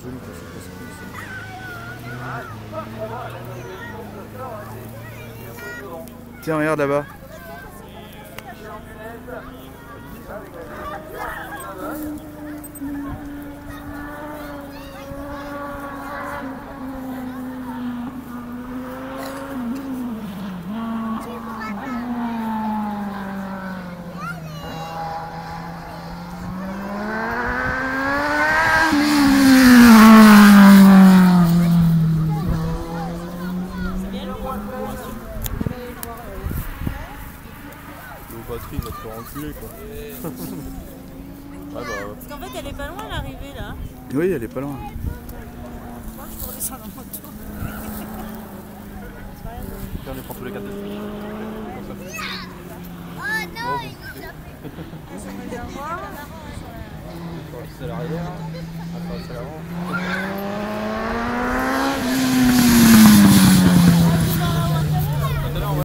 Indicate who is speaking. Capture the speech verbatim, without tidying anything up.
Speaker 1: joli quoi, c'est pas ça. Tiens, regarde là-bas.
Speaker 2: Le batterie va te faire enculer quoi. Ouais, bah,
Speaker 3: Parce qu'en fait elle est pas loin l'arrivée là.
Speaker 1: Oui, elle est pas loin.
Speaker 3: Moi je peux redescendre en moto.
Speaker 2: on les prend tous les quatre.
Speaker 4: Oh non, il nous a fait.
Speaker 2: C'est l'arrière, après c'est l'avant.